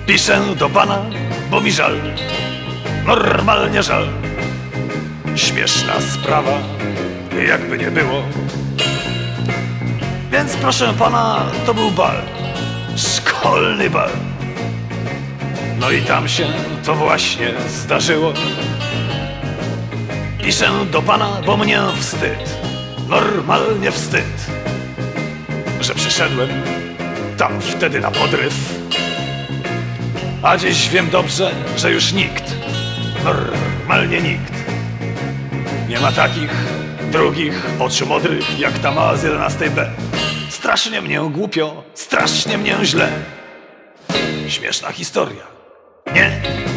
Piszę do pana, bo mi żal, normalnie żal. Śmieszna sprawa, jakby nie było. Więc proszę pana, to był bal, szkolny bal. No i tam się to właśnie zdarzyło. Piszę do pana, bo mnie wstyd, normalnie wstyd, że przyszedłem tam wtedy na podryw. A dziś wiem dobrze, że już nikt, normalnie nikt, nie ma takich drugich oczu modrych jak ta mała z 11B. Strasznie mnie głupio, strasznie mnie źle. Śmieszna historia, nie?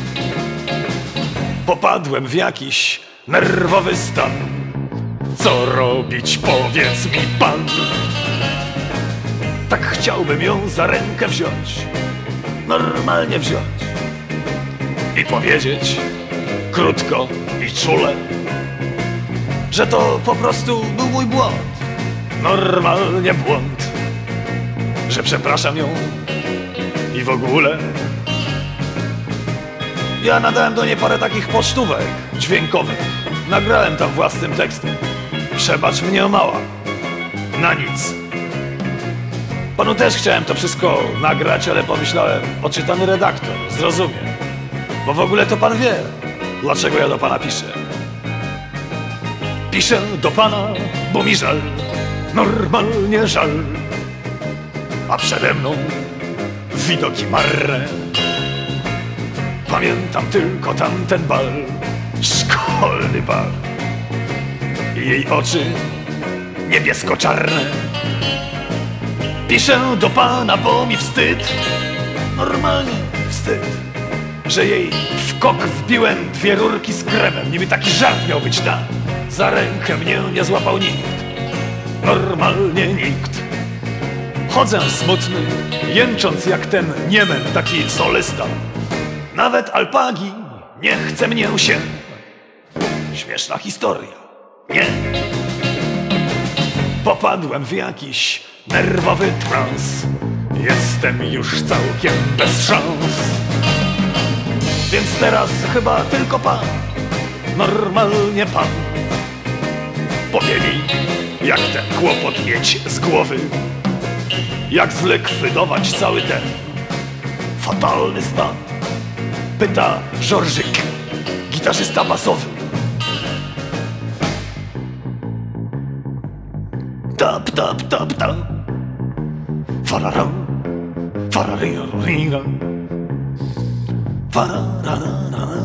Popadłem w jakiś nerwowy stan. Co robić, powiedz mi pan? Tak chciałbym ją za rękę wziąć, normalnie wziąć i powiedzieć krótko i czule, że to po prostu był mój błąd, normalnie błąd, że przepraszam ją i w ogóle. Ja nadałem do niej parę takich pocztówek dźwiękowych, nagrałem tam własnym tekstem. Przebacz mnie, mała, na nic. Panu też chciałem to wszystko nagrać, ale pomyślałem, oczytany redaktor zrozumie, bo w ogóle to pan wie, dlaczego ja do pana piszę. Piszę do pana, bo mi żal, normalnie żal, a przede mną widoki marne. Pamiętam tylko tamten bal, szkolny bal i jej oczy niebiesko-czarne. Piszę do pana, bo mi wstyd, normalnie wstyd, że jej w kok wbiłem 2 rurki z kremem. Niby taki żart miał być tam. Za rękę mnie nie złapał nikt, normalnie nikt. Chodzę smutny, jęcząc jak ten niemen, taki solista. Nawet alpagi nie chce mnie się. Śmieszna historia, nie? Popadłem w jakiś nerwowy trans. Jestem już całkiem bez szans. Więc teraz chyba tylko pan, normalnie pan, powie mi, jak ten kłopot mieć z głowy, jak zlikwidować cały ten fatalny stan. Pyta Żorżyk, gitarzysta basowy. Tap, tap, tap, tap. Fararam, fararira, fararara.